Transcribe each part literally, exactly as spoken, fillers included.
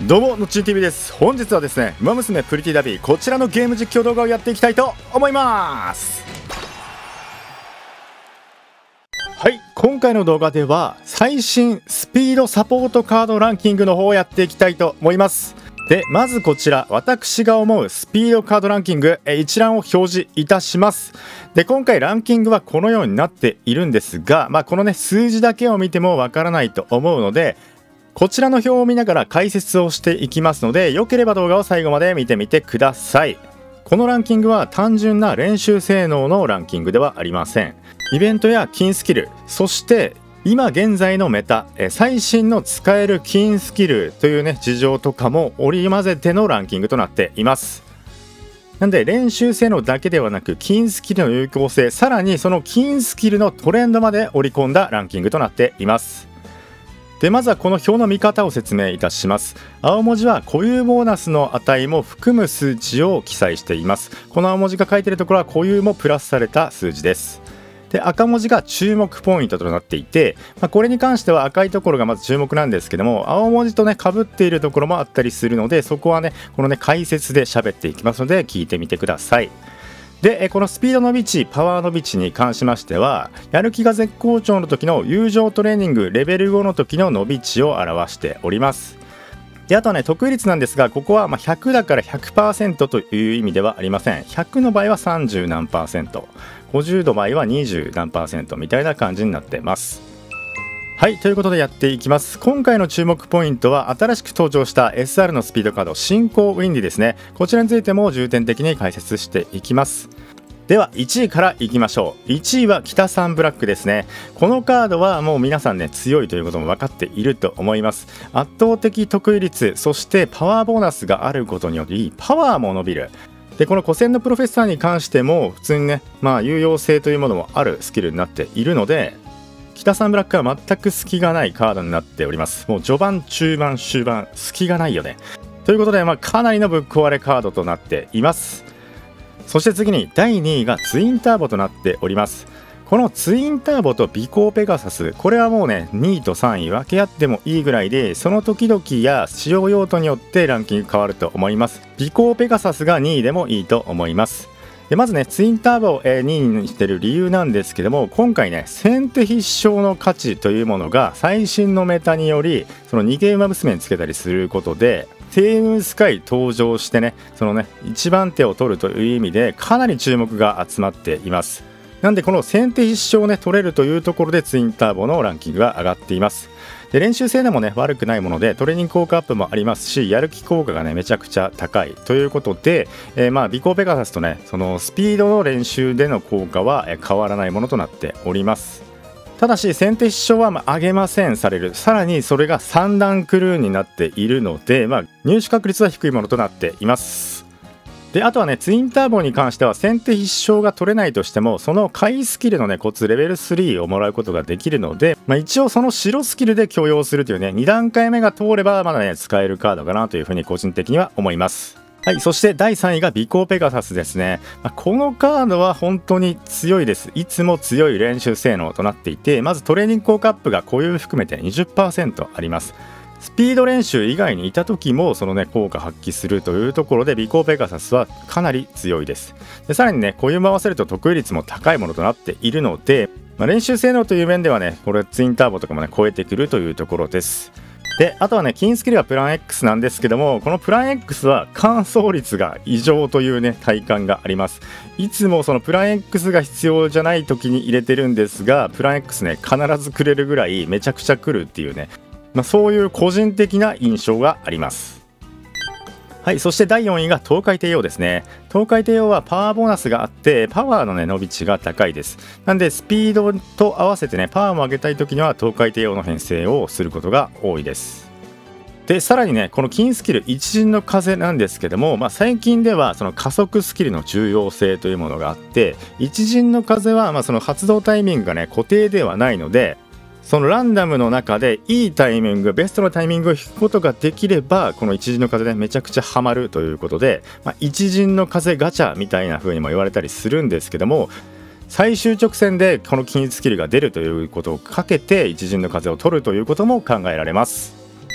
どうものっちん ティーブイ です。本日はですね、ウマ娘プリティダビー、こちらのゲーム実況動画をやっていきたいと思います。はい、今回の動画では最新スピードサポートカードランキングの方をやっていきたいと思います。で、まずこちら、私が思うスピードカードランキング一覧を表示いたします。で、今回ランキングはこのようになっているんですが、まあ、このね数字だけを見てもわからないと思うので、こちらの表を見ながら解説をしていきますので、よければ動画を最後まで見てみてください。このランキングは単純な練習性能のランキングではありません。イベントや金スキル、そして今現在のメタ、最新の使える金スキルというね事情とかも織り交ぜてのランキングとなっています。なんで練習性能だけではなく、金スキルの有効性、さらにその金スキルのトレンドまで織り込んだランキングとなっています。で、まずはこの表の見方を説明いたします。青文字は固有ボーナスの値も含む数値を記載しています。この青文字が書いているところは固有もプラスされた数字です。で、赤文字が注目ポイントとなっていて、まあ、これに関しては赤いところがまず注目なんですけども、青文字とね被っているところもあったりするので、そこはねこのね解説で喋っていきますので聞いてみてください。で、このスピード伸び値、パワー伸び値に関しましては、やる気が絶好調の時の友情トレーニングレベルごの時の伸び値を表しております。で、あとはね得意率なんですが、ここはまあひゃくだから ひゃくパーセント という意味ではありません。ひゃくの場合はさんじゅう何パーセント、ごじゅうの場合はにじゅう何パーセントみたいな感じになってます。はい、ということでやっていきます。今回の注目ポイントは新しく登場した エスアール のスピードカード新興ウィンディですね。こちらについても重点的に解説していきます。では、いちいからいきましょう。いちいは北さんブラックですね。このカードはもう皆さんね強いということも分かっていると思います。圧倒的得意率、そしてパワーボーナスがあることによりパワーも伸びる。で、この古戦のプロフェッサーに関しても普通にね、まあ有用性というものもあるスキルになっているので、北さんブラックは全く隙がないカードになっております。もう序盤中盤終盤隙がないよねということで、まあ、かなりのぶっ壊れカードとなっています。そして次にだいにいがツインターボとなっております。このツインターボと尾行ペガサス、これはもうねにいとさんい分け合ってもいいぐらいで、その時々や使用用途によってランキング変わると思います。尾行ペガサスがにいでもいいと思います。で、まずねツインターボをにいにしてる理由なんですけども、今回ね先手必勝の価値というものが最新のメタによりそのにゲーム娘につけたりすることで、星雲スカイ登場してね、そのね一番手を取るという意味でかなり注目が集まっています。なんでこの先手必勝をね取れるというところでツインターボのランキングが上がっています。で、練習性でもね悪くないもので、トレーニング効果アップもありますし、やる気効果がねめちゃくちゃ高いということで、えー、まあ尾行ペガサスとねそのスピードの練習での効果は変わらないものとなっております。ただし先手必勝はまあ上げませんされる。さらにそれがさん段クルーンになっているので、まあ、入手確率は低いものとなっています。で、あとはねツインターボに関しては先手必勝が取れないとしても、その回スキルのねコツレベルスリーをもらうことができるので、まあ、一応その白スキルで許容するというねに段階目が通ればまだね使えるカードかなというふうに個人的には思います。はい、そしてだいさんいが尾行ペガサスですね。まあ、このカードは本当に強いです。いつも強い練習性能となっていて、まずトレーニング効果アップが固有含めて にじゅっパーセント あります。スピード練習以外にいた時もそのね効果発揮するというところで、尾行ペガサスはかなり強いです。で、さらにね固有も合わせると得意率も高いものとなっているので、まあ、練習性能という面ではねこれツインターボとかもね超えてくるというところです。で、あとはね金スキルはプラン X なんですけども、このプラン X は乾燥率が異常というね体感があります。いつもそのプラン X が必要じゃない時に入れてるんですが、プラン X ね必ずくれるぐらいめちゃくちゃ来るっていうね、まあ、そういう個人的な印象があります。はい、そしてだいよんいが東海帝王ですね。東海帝王はパワーボーナスがあって、パワーのね伸び値が高いです。なんでスピードと合わせてねパワーも上げたい時には東海帝王の編成をすることが多いです。で、さらにねこの金スキル一陣の風なんですけども、まあ、最近ではその加速スキルの重要性というものがあって、一陣の風はまあその発動タイミングがね固定ではないので、そのランダムの中でいいタイミング、ベストのタイミングを引くことができれば、この一陣の風でめちゃくちゃハマるということで、まあ、一陣の風ガチャみたいな風にも言われたりするんですけども、最終直線でこの均一スキルが出るということをかけて一陣の風を取るということも考えられます。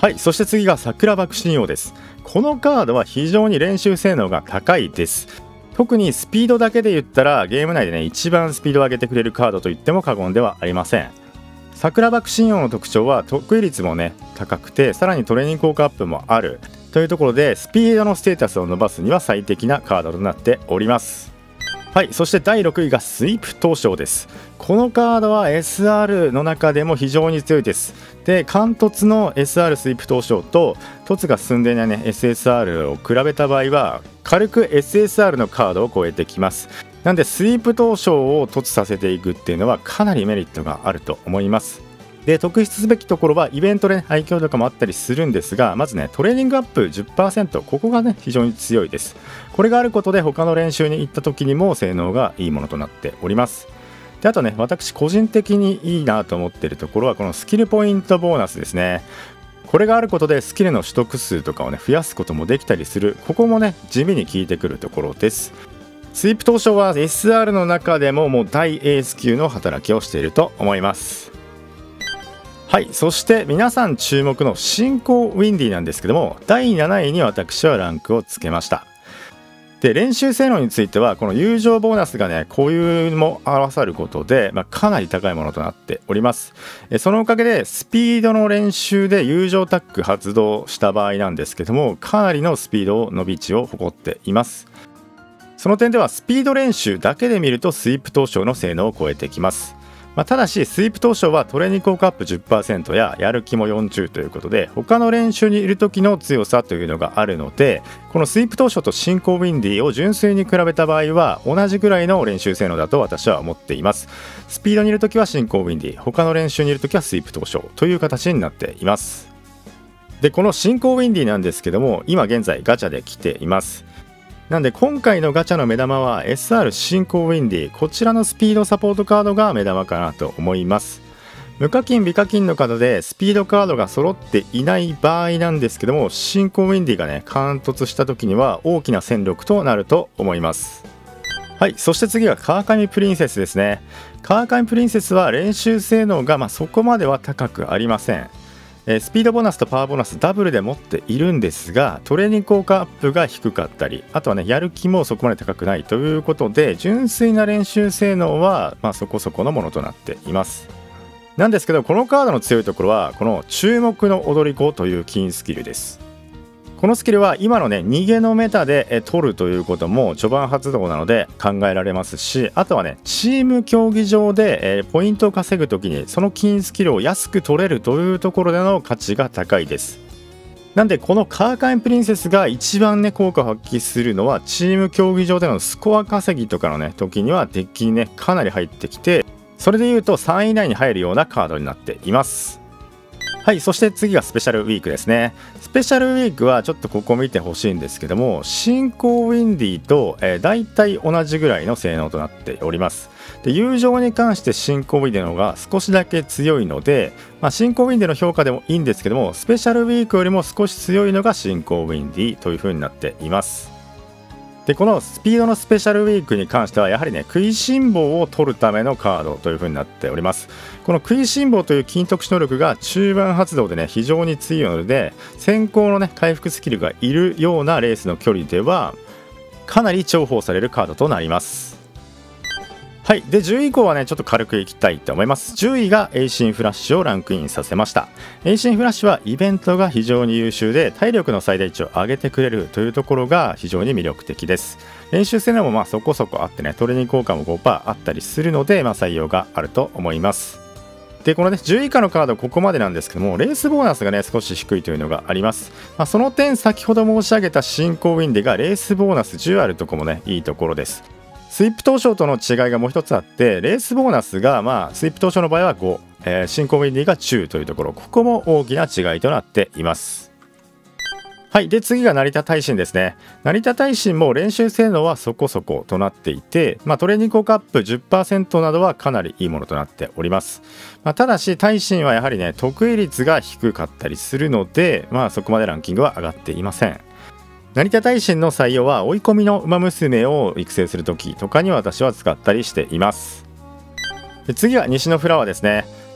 はい、そして次が桜爆心王です。このカードは非常に練習性能が高いです。特にスピードだけで言ったらゲーム内でね一番スピードを上げてくれるカードと言っても過言ではありません。桜爆心王の特徴は得意率もね高くて、さらにトレーニング効果アップもあるというところで、スピードのステータスを伸ばすには最適なカードとなっております。はい、そしてだいろくいがスイープ東証です。このカードは エスアール の中でも非常に強いです。で、貫突の エスアール スイープ東証と凸が進んでいないね エスエスアール を比べた場合は軽く エスエスアール のカードを超えてきます。なんでスイープ東証を凸させていくっていうのはかなりメリットがあると思います。で、特筆すべきところはイベントで、ね、愛嬌とかもあったりするんですが、まずねトレーニングアップ じゅっパーセント、 ここがね非常に強いです。これがあることで他の練習に行った時にも性能がいいものとなっております。で、あとね私個人的にいいなと思っているところはこのスキルポイントボーナスですね。これがあることでスキルの取得数とかをね増やすこともできたりする、ここもね地味に効いてくるところです。スイープ東証は エスアール の中でももう大エース級の働きをしていると思います。はい、そして皆さん注目の新興ウィンディなんですけども、だいなないに私はランクをつけました。で、練習性能についてはこの友情ボーナスがねこういうのも合わさることで、まあ、かなり高いものとなっております。えそのおかげでスピードの練習で友情タック発動した場合なんですけども、かなりのスピード伸び値を誇っています。その点ではスピード練習だけで見るとスイープ東証の性能を超えてきます。まあ、ただしスイープ東証はトレーニング効果アップ じゅっパーセント ややる気もよんじゅうということで、他の練習にいる時の強さというのがあるので、このスイープ東証と新興ウィンディを純粋に比べた場合は同じぐらいの練習性能だと私は思っています。スピードにいる時は新興ウィンディ、他の練習にいる時はスイープ東証という形になっています。で、この新興ウィンディなんですけども、今現在ガチャで来ています。なんで今回のガチャの目玉は エスアール 新興ウィンディ、こちらのスピードサポートカードが目玉かなと思います。無課金美課金のカードでスピードカードが揃っていない場合なんですけども、新興ウィンディがね貫突した時には大きな戦力となると思います。はい、そして次は川上プリンセスですね。川上プリンセスは練習性能がまあそこまでは高くありません。スピードボーナスとパワーボーナスダブルで持っているんですが、トレーニング効果アップが低かったり、あとはねやる気もそこまで高くないということで、純粋な練習性能はまあそこそこのものとなっています。なんですけど、このカードの強いところはこの注目の踊り子という金スキルです。このスキルは今のね逃げのメタで取るということも序盤発動なので考えられますし、あとはねチーム競技場でポイントを稼ぐときにその金スキルを安く取れるというところでの価値が高いです。なんでこのカーカインプリンセスが一番ね効果を発揮するのはチーム競技場でのスコア稼ぎとかのね時にはデッキにねかなり入ってきて、それでいうとさんい以内に入るようなカードになっています。はい、そして次がスペシャルウィークですね。スペシャルウィークはちょっとここ見てほしいんですけども、新興ウィンディと、えー、大体同じぐらいの性能となっております。で、友情に関して新興ウィンディの方が少しだけ強いので、まあ、新興ウィンディの評価でもいいんですけども、スペシャルウィークよりも少し強いのが新興ウィンディという風になっています。で、このスピードのスペシャルウィークに関してはやはりね食いしん坊を取るためのカードという風になっております。この食いしん坊という金特殊能力が中盤発動でね非常に強いので、先行のね回復スキルがいるようなレースの距離ではかなり重宝されるカードとなります。はい、でじゅうい以降はねちょっと軽くいきたいと思います。じゅういがエイシンフラッシュをランクインさせました。エイシンフラッシュはイベントが非常に優秀で体力の最大値を上げてくれるというところが非常に魅力的です。練習性能もまあそこそこあってねトレーニング効果も ごパーセント あったりするので、まあ、採用があると思います。で、このねじゅうい以下のカードここまでなんですけども、レースボーナスがね少し低いというのがあります。まあ、その点先ほど申し上げた新興ウィンディがレースボーナスじゅうあるとこもねいいところです。スイープ東証との違いがもう一つあって、レースボーナスがまあスイープ東証の場合はご、えー、新興ウィンディがじゅうというところ、ここも大きな違いとなっています。はい、で次が成田耐震ですね。成田耐震も練習性能はそこそことなっていて、まあ、トレーニング効果アップ じゅっパーセント などはかなりいいものとなっております。まあ、ただし耐震はやはりね得意率が低かったりするので、まあ、そこまでランキングは上がっていません。成田耐震の採用は追い込みの馬娘を育成するときとかに私は使ったりしています。で次は西のフラワーですね。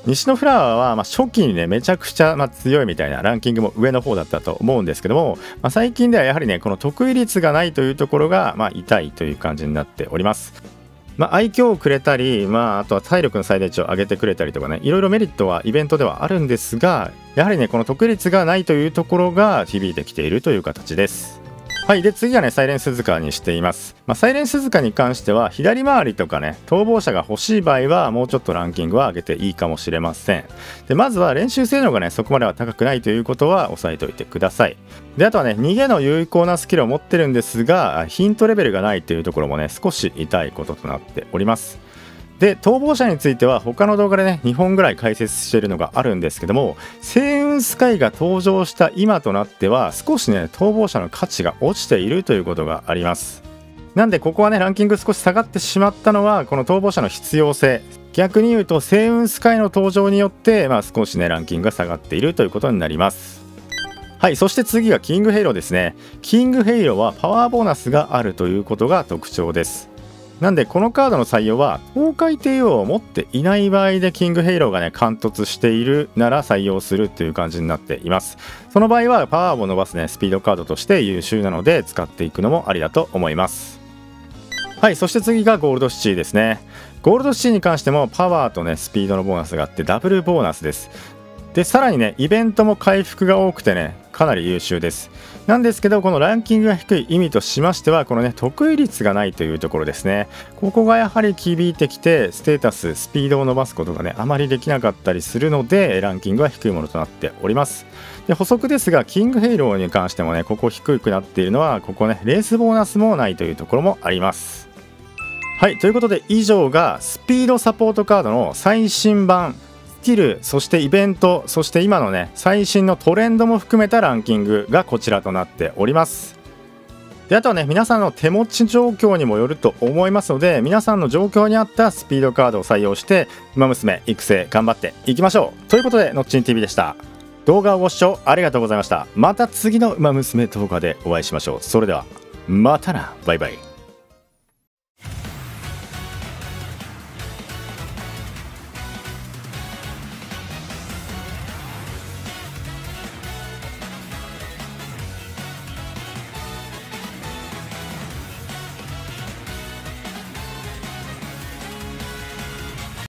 西のフラワーはまあ初期にねめちゃくちゃまあ強いみたいなランキングも上の方だったと思うんですけども、まあ、最近ではやはりねこの得意率がないというところがまあ痛いという感じになっております。まあ、愛嬌をくれたり、まあ、あとは体力の最大値を上げてくれたりとかね、いろいろメリットはイベントではあるんですが、やはりねこの得意率がないというところが響いてきているという形です。はい。で、次がね、サイレンスズカにしています。まあ、サイレンスズカに関しては、左回りとかね、逃亡者が欲しい場合は、もうちょっとランキングは上げていいかもしれません。で、まずは練習性能がね、そこまでは高くないということは押さえておいてください。で、あとはね、逃げの有効なスキルを持ってるんですが、ヒントレベルがないというところもね、少し痛いこととなっております。で、逃亡者については他の動画でねにほんぐらい解説しているのがあるんですけども、星雲スカイが登場した今となっては少しね逃亡者の価値が落ちているということがあります。なんでここはねランキング少し下がってしまったのはこの逃亡者の必要性、逆に言うと星雲スカイの登場によってまあ少しねランキングが下がっているということになります。はい。そして次がキングヘイローですね。キングヘイローはパワーボーナスがあるということが特徴です。なんでこのカードの採用は東海帝王を持っていない場合でキングヘイローがね貫突しているなら採用するという感じになっています。その場合はパワーを伸ばすねスピードカードとして優秀なので使っていくのもありだと思います。はい。そして次がゴールドシティですね。ゴールドシティに関してもパワーとねスピードのボーナスがあってダブルボーナスです。でさらにねイベントも回復が多くてねかなり優秀です。なんですけどこのランキングが低い意味としましてはこのね得意率がないというところですね。ここがやはり響いてきてステータススピードを伸ばすことがねあまりできなかったりするのでランキングは低いものとなっております。で補足ですがキングヘイローに関してもねここ低くなっているのはここねレースボーナスもないというところもあります。はい。ということで以上がスピードサポートカードの最新版スキル、そしてイベント、そして今のね最新のトレンドも含めたランキングがこちらとなっております。であとはね皆さんの手持ち状況にもよると思いますので、皆さんの状況に合ったスピードカードを採用してウマ娘育成頑張っていきましょうということで、のっちん ティーブイ でした。動画をご視聴ありがとうございました。また次のウマ娘動画でお会いしましょう。それではまたな、バイバイ。